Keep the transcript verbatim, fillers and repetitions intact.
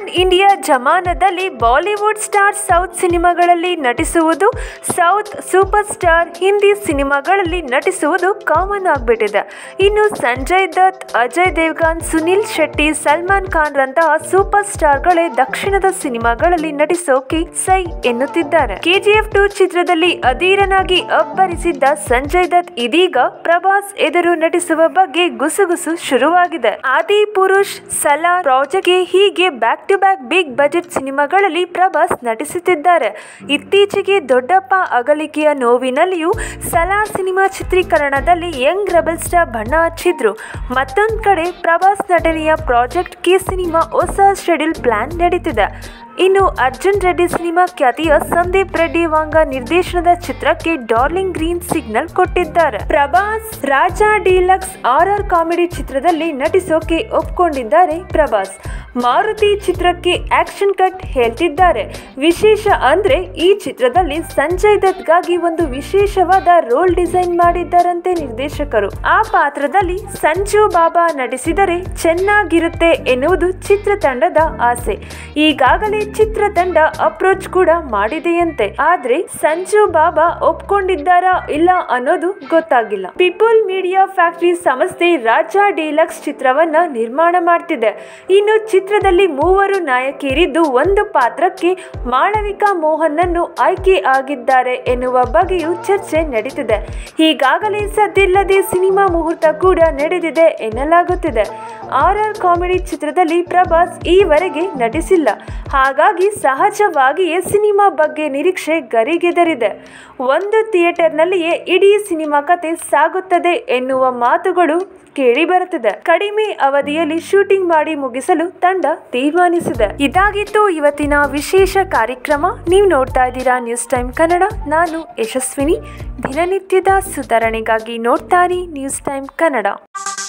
PAN India ಜಮಾನದಲ್ಲಿ Bollywood star south ಸಿನಿಮಾಗಳಲ್ಲಿ ನಟಿಸುವುದು, ಸೌತ್ ಸೂಪರ್ ಸ್ಟಾರ್ ಹಿಂದಿ ಸಿನಿಮಾಗಳಲ್ಲಿ ನಟಿಸುವುದು ಕಾಮನ್ ಆಗಿಬಿಟ್ಟಿದೆ. ಇನ್ನು ಸಂಜಯ್ ದತ್, ಅಜಯ್ ದೇವಗನ್, ಸುನಿಲ್ ಶೆಟ್ಟಿ, ಸಲ್ಮಾನ್ ಖಾನ್ ರಂತಹ ಸೂಪರ್ ಸ್ಟಾರ್ಗಳೇ ದಕ್ಷಿಣದ ಸಿನಿಮಾಗಳಲ್ಲಿ ನಟಿಸೋಕೆ ಸೈ ಎನ್ನುತ್ತಿದ್ದಾರೆ. ಕೆಜಿಎಫ್ ಟು ಚಿತ್ರದಲ್ಲಿ ಅಧೀರನಾಗಿ ಅಬ್ಬರಿಸಿದ್ದ ಸಂಜಯ್ ದತ್ ಇದೀಗ ಪ್ರಭಾಸ್ ಎದುರು ನಟಿಸುವ ಬಗ್ಗೆ ಗುಸುಗುಸು ಶುರುವಾಗಿದೆ. ಆದಿ ಪುರುಷ್, ಸಲಾರ್ ಪ್ರಾಜೆಕ್ಟ್ಗೆ ಹೀಗೆ back to back big budget ಸಿನಿಮಾಗಳಲ್ಲಿ ಪ್ರಭಾಸ್ ನಟಿಸುತ್ತಿದ್ದಾರೆ. ಇತ್ತೀಚೆಗೆ ದೊಡ್ಡಪ್ಪ ಅಗಲಿಕೆಯ ನೋವಿನಲ್ಲಿಯೂ ಸಲಾರ್ ಸಿನಿಮಾ ಚಿತ್ರೀಕರಣದಲ್ಲಿ ಯಂಗ್ ರೆಬಲ್ ಸ್ಟಾರ್ ಬಣ್ಣ ಹಚ್ಚಿದ್ರು. ಮತ್ತೊಂದು ಕಡೆ ಪ್ರಭಾಸ್ ನಟನೆಯ ಪ್ರಾಜೆಕ್ಟ್ ಕೆ ಸಿನಿಮಾ ಹೊಸ ಶೆಡ್ಯೂಲ್ ಪ್ಲಾನ್ ನಡೀತಿದೆ. ಇನ್ನು ಅರ್ಜುನ್ ರೆಡ್ಡಿ ಸಿನಿಮಾ ಖ್ಯಾತಿಯ ಸಂದೀಪ್ ರೆಡ್ಡಿ ವಾಂಗ ನಿರ್ದೇಶನದ ಚಿತ್ರಕ್ಕೆ ಡಾರ್ಲಿಂಗ್ ಗ್ರೀನ್ ಸಿಗ್ನಲ್ ಕೊಟ್ಟಿದ್ದಾರೆ. ಪ್ರಭಾಸ್ ರಾಜಾ ಡಿಲಕ್ಸ್ ಆರ್ ಕಾಮಿಡಿ ಚಿತ್ರದಲ್ಲಿ ನಟಿಸೋಕೆ ಒಪ್ಕೊಂಡಿದ್ದಾರೆ. ಪ್ರಭಾಸ್ ಮಾರುತಿ ಚಿತ್ರಕ್ಕೆ ಆಕ್ಷನ್ ಕಟ್ ಹೇಳ್ತಿದ್ದಾರೆ. ವಿಶೇಷ ಅಂದ್ರೆ ಈ ಚಿತ್ರದಲ್ಲಿ ಸಂಜಯ್ ದತ್ಗಾಗಿ ಒಂದು ವಿಶೇಷವಾದ ರೋಲ್ ಡಿಸೈನ್ ಮಾಡಿದ್ದಾರಂತೆ ನಿರ್ದೇಶಕರು. ಆ ಪಾತ್ರದಲ್ಲಿ ಸಂಜು ಬಾಬಾ ನಟಿಸಿದರೆ ಚೆನ್ನಾಗಿರುತ್ತೆ ಎನ್ನುವುದು ಚಿತ್ರತಂಡದ ಆಸೆ. ಈಗಾಗಲೇ ಚಿತ್ರತಂಡ ಅಪ್ರೋಚ್ ಕೂಡ ಮಾಡಿದೆಯಂತೆ. ಆದ್ರೆ ಸಂಜು ಬಾಬಾ ಒಪ್ಕೊಂಡಿದ್ದಾರಾ ಇಲ್ಲ ಅನ್ನೋದು ಗೊತ್ತಾಗಿಲ್ಲ. ಪೀಪಲ್ ಮೀಡಿಯಾ ಫ್ಯಾಕ್ಟರಿ ಸಂಸ್ಥೆ ರಾಜಾ ಡಿಲಕ್ಸ್ ಚಿತ್ರವನ್ನ ನಿರ್ಮಾಣ ಮಾಡ್ತಿದೆ. ಇನ್ನು ಚಿತ್ರದಲ್ಲಿ ಮೂವರು ನಾಯಕಿಯರಿದ್ದು ಒಂದು ಪಾತ್ರಕ್ಕೆ ಮಾಳವಿಕಾ ಮೋಹನ್ ಅನ್ನು ಆಯ್ಕೆ ಆಗಿದ್ದಾರೆ ಎನ್ನುವ ಬಗ್ಗೆಯೂ ಚರ್ಚೆ ನಡೀತಿದೆ. ಈಗಾಗಲೇ ಸದ್ದಿಲ್ಲದೆ ಸಿನಿಮಾ ಮುಹೂರ್ತ ಕೂಡ ನಡೆದಿದೆ ಎನ್ನಲಾಗುತ್ತಿದೆ. ಆರ್ ಆರ್ ಕಾಮಿಡಿ ಚಿತ್ರದಲ್ಲಿ ಪ್ರಭಾಸ್ ಈವರೆಗೆ ನಟಿಸಿಲ್ಲ. ಹಾಗಾಗಿ ಸಹಜವಾಗಿಯೇ ಸಿನಿಮಾ ಬಗ್ಗೆ ನಿರೀಕ್ಷೆ ಗರಿಗೆದರಿದೆ. ಒಂದು ಥಿಯೇಟರ್ನಲ್ಲಿಯೇ ಇಡೀ ಸಿನಿಮಾ ಕತೆ ಸಾಗುತ್ತದೆ ಎನ್ನುವ ಮಾತುಗಳು ಕೇಳಿ ಬರುತ್ತಿದೆ. ಕಡಿಮೆ ಅವಧಿಯಲ್ಲಿ ಶೂಟಿಂಗ್ ಮಾಡಿ ಮುಗಿಸಲು ತಂಡ ತೀರ್ಮಾನಿಸಿದೆ. ಇದಾಗಿತ್ತು ಇವತ್ತಿನ ವಿಶೇಷ ಕಾರ್ಯಕ್ರಮ. ನೀವು ನೋಡ್ತಾ ಇದ್ದೀರಾ ನ್ಯೂಸ್ ಟೈಮ್ ಕನ್ನಡ. ನಾನು ಯಶಸ್ವಿನಿ. ದಿನನಿತ್ಯದ ಸುಧಾರಣೆಗಾಗಿ ನೋಡ್ತಾ ಇರಿ ನ್ಯೂಸ್ ಟೈಮ್ ಕನ್ನಡ.